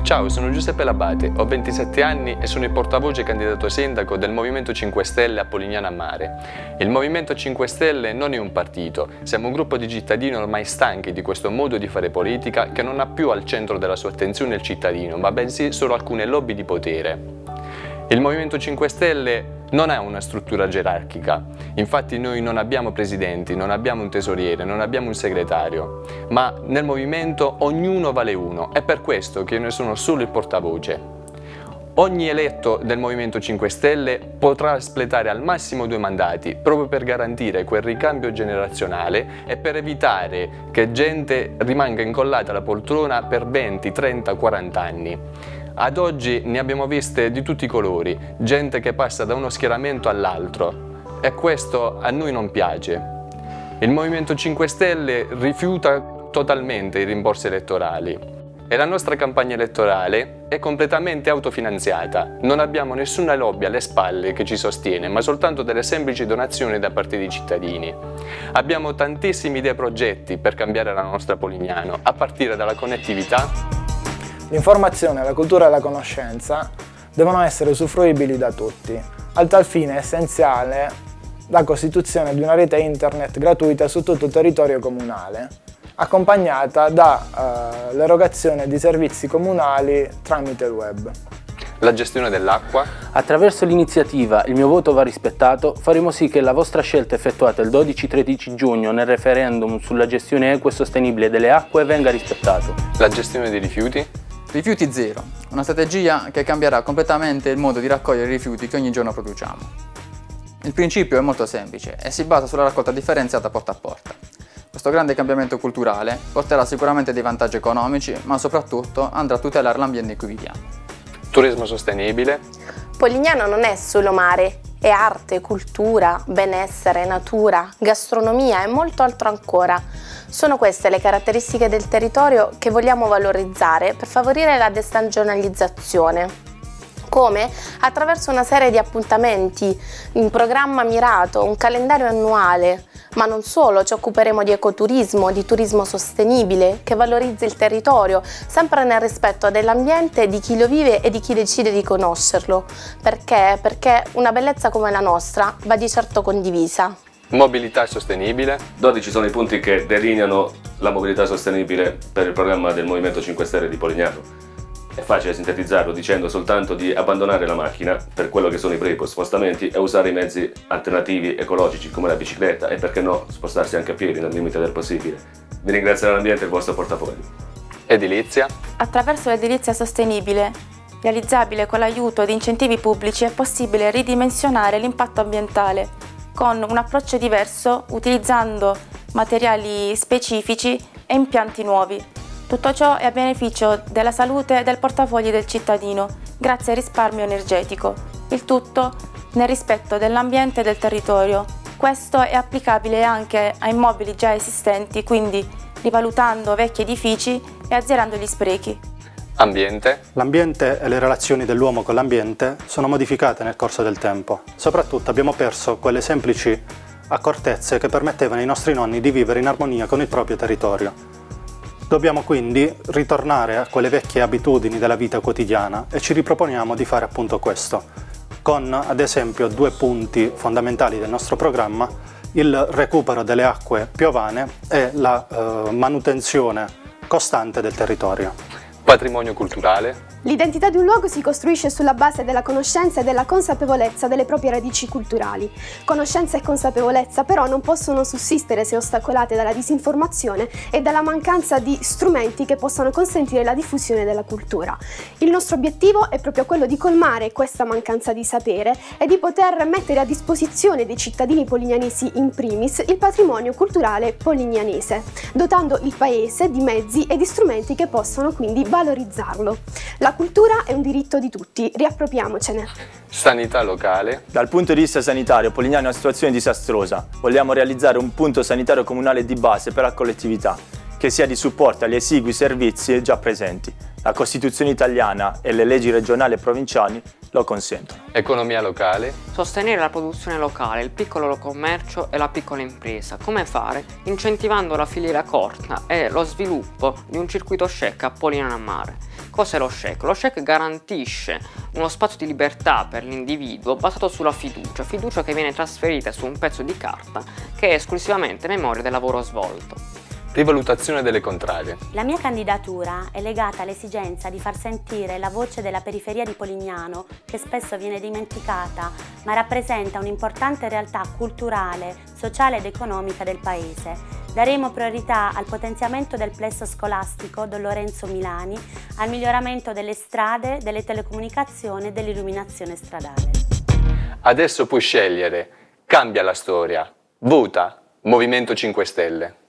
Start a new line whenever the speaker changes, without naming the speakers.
Ciao, sono Giuseppe Labate, ho 27 anni e sono il portavoce candidato sindaco del Movimento 5 Stelle a Polignano a Mare. Il Movimento 5 Stelle non è un partito, siamo un gruppo di cittadini ormai stanchi di questo modo di fare politica che non ha più al centro della sua attenzione il cittadino, ma bensì solo alcune lobby di potere. Il Movimento 5 Stelle non ha una struttura gerarchica, infatti noi non abbiamo presidenti, non abbiamo un tesoriere, non abbiamo un segretario, ma nel movimento ognuno vale uno, è per questo che io ne sono solo il portavoce. Ogni eletto del Movimento 5 Stelle potrà espletare al massimo 2 mandati, proprio per garantire quel ricambio generazionale e per evitare che gente rimanga incollata alla poltrona per 20, 30, 40 anni. Ad oggi ne abbiamo viste di tutti i colori, gente che passa da uno schieramento all'altro e questo a noi non piace. Il Movimento 5 Stelle rifiuta totalmente i rimborsi elettorali e la nostra campagna elettorale è completamente autofinanziata. Non abbiamo nessuna lobby alle spalle che ci sostiene, ma soltanto delle semplici donazioni da parte dei cittadini. Abbiamo tantissime idee e progetti per cambiare la nostra Polignano, a partire dalla connettività.
L'informazione, la cultura e la conoscenza devono essere usufruibili da tutti. A tal fine è essenziale la costituzione di una rete internet gratuita su tutto il territorio comunale, accompagnata dall'erogazione di servizi comunali tramite il web.
La gestione dell'acqua.
Attraverso l'iniziativa Il mio voto va rispettato faremo sì che la vostra scelta effettuata il 12-13 giugno nel referendum sulla gestione equa e sostenibile delle acque venga rispettato.
La gestione dei rifiuti.
Rifiuti zero, una strategia che cambierà completamente il modo di raccogliere i rifiuti che ogni giorno produciamo. Il principio è molto semplice e si basa sulla raccolta differenziata porta a porta. Questo grande cambiamento culturale porterà sicuramente dei vantaggi economici, ma soprattutto andrà a tutelare l'ambiente in cui viviamo.
Turismo sostenibile.
Polignano non è solo mare, è arte, cultura, benessere, natura, gastronomia e molto altro ancora. Sono queste le caratteristiche del territorio che vogliamo valorizzare per favorire la destagionalizzazione. Come? Attraverso una serie di appuntamenti, un programma mirato, un calendario annuale. Ma non solo, ci occuperemo di ecoturismo, di turismo sostenibile, che valorizzi il territorio, sempre nel rispetto dell'ambiente, di chi lo vive e di chi decide di conoscerlo. Perché? Perché una bellezza come la nostra va di certo condivisa.
Mobilità sostenibile.
12 sono i punti che delineano la mobilità sostenibile per il programma del Movimento 5 Stelle di Polignano. È facile sintetizzarlo dicendo soltanto di abbandonare la macchina per quello che sono i brevi spostamenti e usare i mezzi alternativi ecologici come la bicicletta e perché no spostarsi anche a piedi nel limite del possibile. Vi ringrazio l'ambiente e il vostro portafoglio.
Edilizia.
Attraverso l'edilizia sostenibile, realizzabile con l'aiuto di incentivi pubblici, è possibile ridimensionare l'impatto ambientale con un approccio diverso utilizzando materiali specifici e impianti nuovi. Tutto ciò è a beneficio della salute e del portafogli del cittadino, grazie al risparmio energetico. Il tutto nel rispetto dell'ambiente e del territorio. Questo è applicabile anche a immobili già esistenti, quindi rivalutando vecchi edifici e azzerando gli sprechi.
Ambiente.
L'ambiente e le relazioni dell'uomo con l'ambiente sono modificate nel corso del tempo. Soprattutto abbiamo perso quelle semplici accortezze che permettevano ai nostri nonni di vivere in armonia con il proprio territorio. Dobbiamo quindi ritornare a quelle vecchie abitudini della vita quotidiana e ci riproponiamo di fare appunto questo, con ad esempio 2 punti fondamentali del nostro programma: il recupero delle acque piovane e la manutenzione costante del territorio.
Patrimonio culturale.
L'identità di un luogo si costruisce sulla base della conoscenza e della consapevolezza delle proprie radici culturali. Conoscenza e consapevolezza però non possono sussistere se ostacolate dalla disinformazione e dalla mancanza di strumenti che possano consentire la diffusione della cultura. Il nostro obiettivo è proprio quello di colmare questa mancanza di sapere e di poter mettere a disposizione dei cittadini polignanesi in primis il patrimonio culturale polignanese, dotando il paese di mezzi e di strumenti che possano quindi valorizzarlo. La cultura è un diritto di tutti, riappropriamocene.
Sanità locale.
Dal punto di vista sanitario, Polignano è una situazione disastrosa. Vogliamo realizzare un punto sanitario comunale di base per la collettività, che sia di supporto agli esigui servizi già presenti. La Costituzione italiana e le leggi regionali e provinciali lo consentono.
Economia locale.
Sostenere la produzione locale, il piccolo commercio e la piccola impresa. Come fare? Incentivando la filiera corta e lo sviluppo di un circuito SCEC a Polignano a Mare, Cos'è lo SHEC? Lo SHEC garantisce uno spazio di libertà per l'individuo basato sulla fiducia che viene trasferita su un pezzo di carta che è esclusivamente memoria del lavoro svolto.
Rivalutazione delle contrarie.
La mia candidatura è legata all'esigenza di far sentire la voce della periferia di Polignano, che spesso viene dimenticata, ma rappresenta un'importante realtà culturale, sociale ed economica del paese. Daremo priorità al potenziamento del plesso scolastico Don Lorenzo Milani, al miglioramento delle strade, delle telecomunicazioni e dell'illuminazione stradale.
Adesso puoi scegliere. Cambia la storia. Vota Movimento 5 Stelle.